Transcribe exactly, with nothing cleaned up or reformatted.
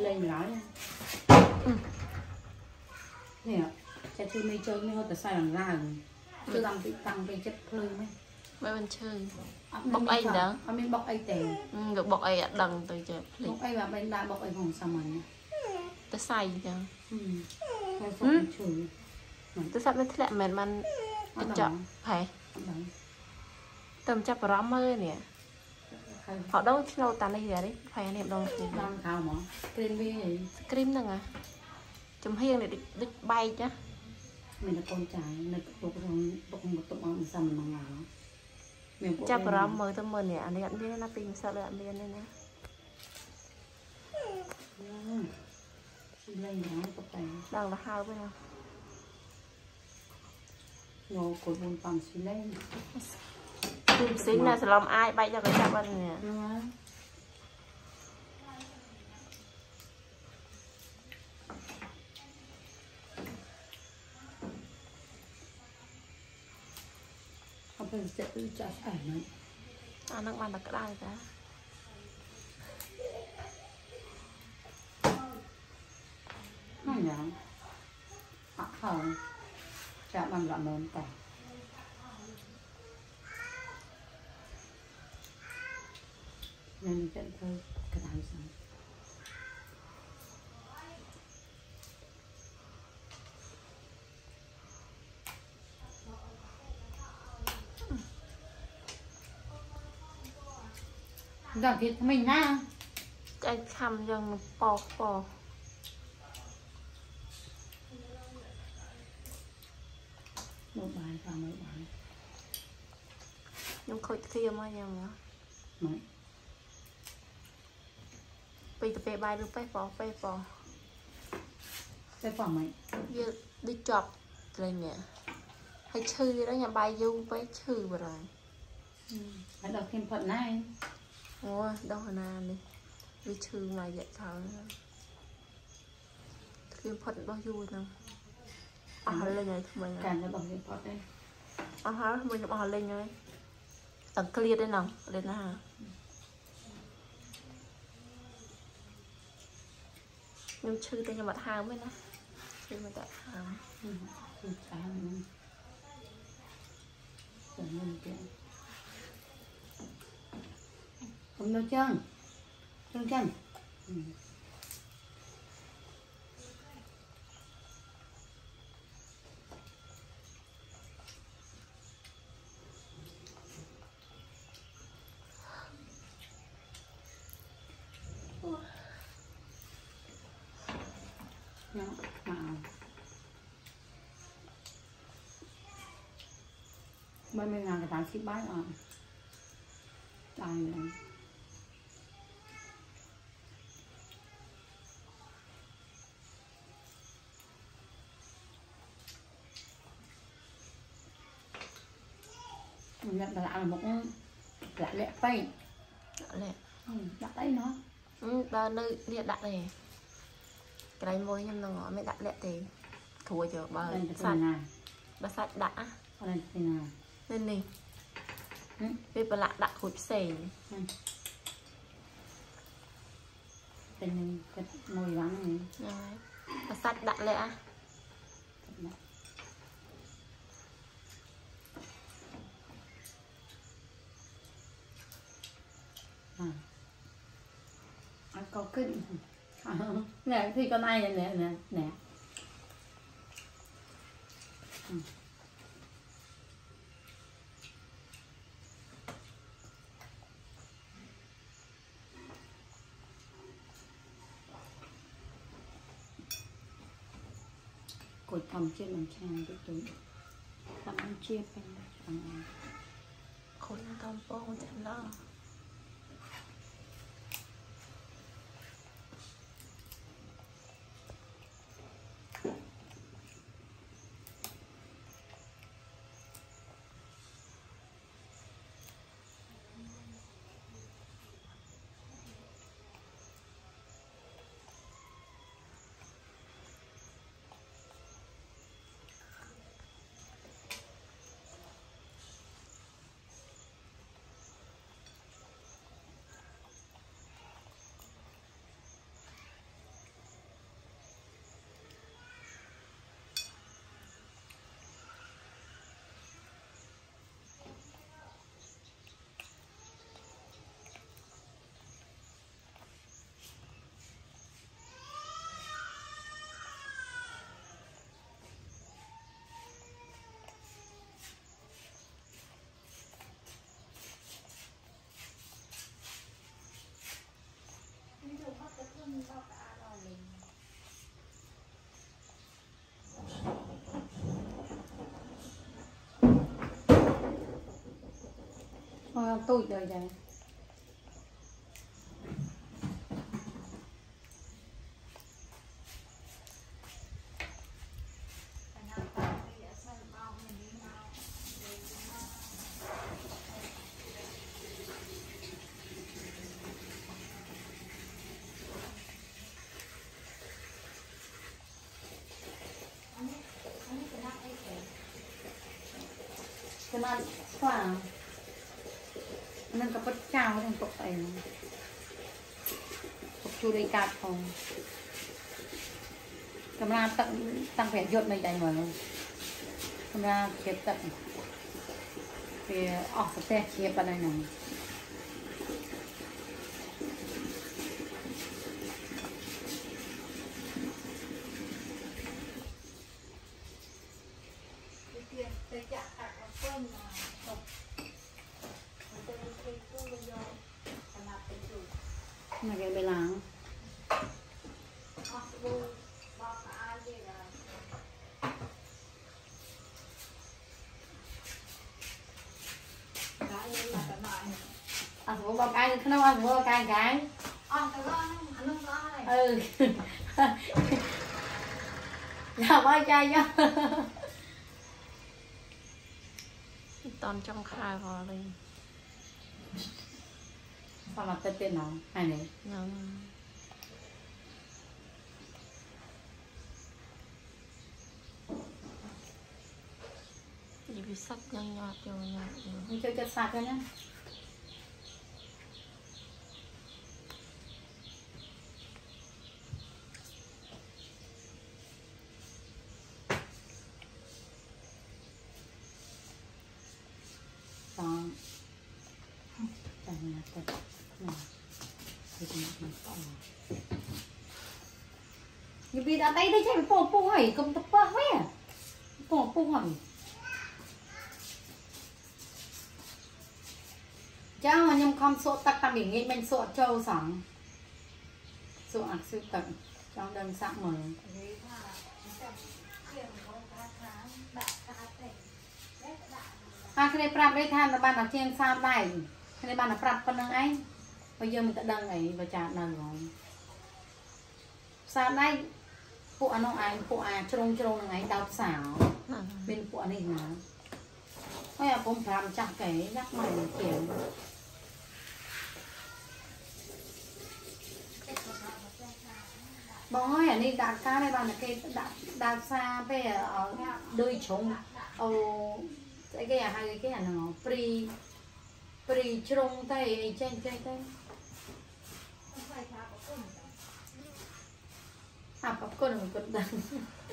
lên nói nè sẽ chơi mây chơi mới hơi tại sao làm ra tôi tăng cái tăng cái chất khơi mấy mấy bên chơi bọc ai đó không biết bọc ai tiền được bọc ai đằng từ chợ bọc ai và bên đã bọc ai phòng sao mà tới say chưa ừ tôi sắp đến lại mệt man chợ phải tầm chập rắm ơi nè họ đâu lâu tàn đây rồi đấy phải anh em đâu đang thao mà cream bia gì cream nè à chấm hiên để đứt bay chứ mình là con trai mình tục rồi tục một tục ăn sầm mà ngào mình chập rắm mới thơm mơn nè anh ấy biết nó tìm sao lại anh biết đây nè lên nó tập tay đang là hai với nhau ngồi cột buồn bằng xí lên xí là làm ai bay cho cái chập ăn nè không phải sẽ tự trả ảnh này à nó ăn được cái đai cả nó nhở họ không chả bằng lọ mềm cả nên chân thôi cái đai xong giờ thì mình ha cái khăm dần bò bò một bài và mấy bài nhưng khơi kia mà nhau mà mấy bây giờ bài được phải bò phải bò phải bỏ mấy giờ đi chọc lên nhỉ hay chư đó nhà bài du phải chư vào rồi phải đọc thêm phận này ủa đâu hồi nào đi đi chư này vậy thôi thêm phận bao vui nào à lên này mình càng nó đọc thêm phận đây à hả mình bỏ lên rồi tầng clear đây nào lên đó hả nhưng chư tên nhà mặt hàng mới nè chư mà tại hàng chư hàng không đâu chân chân chân ừ. Nó màu mấy mươi ngàn cái tháng ship bái rồi tài này nhận là là một lạ lẹ tay lẹ đặt tay nó ừ ta nơi địa đặt này cái này môi nhưng nó ngỏ mới đặt lẹ thì thua chưa bà sạch bà sạch đã nên nè vì bà lạ đặt hụt xề tình cái môi vắng này bà sạch đặt lẹ à có kinh nè thì con ai nè nè nè ừ. cột thầm trên làm trang cái túi thầm ăn chia bên khối tôm bông chẳng lo tôi đời vậy cho nên quả nên có bất trao trong tục này tục chu đi cạp không camera tận tăng vẻ dột này đây mà camera chụp tận thì ở sẽ chụp vào đây này mà cái bê láng à bố bao cái không đâu ăn bố cái cái ừ làm bao chai nhá toàn trong khai vào đây sao mà tên tên nào hay này chỉ bị sắp nhanh nhọt rồi nhọt rồi chơi chất sạch thôi nhá xong đây là cái này thì mình có như bây đã tay đây chạy bỏ bỏ hỏi công tập quá hết bỏ bỏ hỏi cháu mà nhầm không sổ tắc ta bị nghĩ mình sổ trâu sẵn sổ ạc sư tận trong đơn sẵn mở à cái này prap đây than là bạn ở trên sao này cái này bạn là prap con nâng anh bây giờ mình đã đăng ấy và trả lời rồi sao đây phụ anh ông anh phụ à trông trông là anh đau xảo bên phụ này là thôi à cũng làm chặt cái nhắc mày kiểu bóng ơi ở đây đạp cá đây bạn là cái đạp đạp xa về ở đôi trống ở cái cái hai cái cái nó free free trông tay trên trên tay à bắp con mình còn đằng